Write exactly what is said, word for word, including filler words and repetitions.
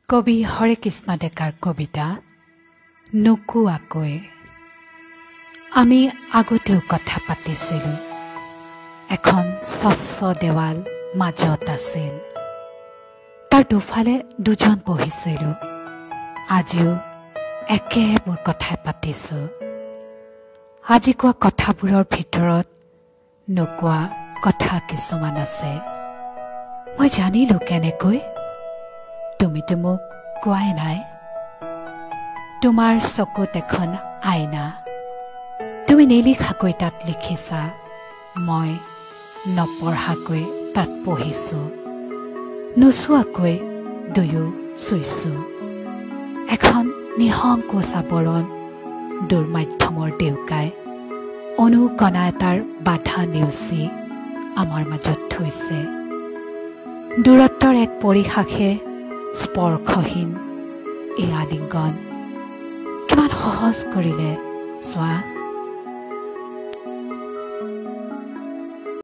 কবি হৰে কৃষ্ণ ডেকাৰ কবিতা নোকোৱাকৈ। আমি আগতেও কথা পাতিছিলোঁ, এখন স্বচ্ছ দেৱাল মাজত আছিল, তাৰ দুফালে দুজন বহিছিলোঁ। আজিও একেবোৰ কথাই পাতিছোঁ। আজি কোৱা কথাবোৰৰ ভিতৰত নোকোৱা কথা কিছুমান আছে। মই জানিলোঁ কেনেকৈ, তুমিতো মোক কোৱাই নাই। তোমাৰ চকুত এখন আইনা, তুমি নিলিখাকৈ তাত লিখিছা, মই নপঢ়াকৈ তাত পঢ়িছোঁ। নোচোৱাকৈ দুয়ো চুইছোঁ। এখন নিসংকোচ আৱৰণ দুৰ্মাধ্যমৰ ডেউকাই অনুকণা এটাৰ বাধা নেওচি আমাৰ মাজত থৈছে। দূৰত্বৰ এক পৰিহাসে স্পৰ্শহীন এই আলিংগন কিমান সহজ কৰিলে চোৱা।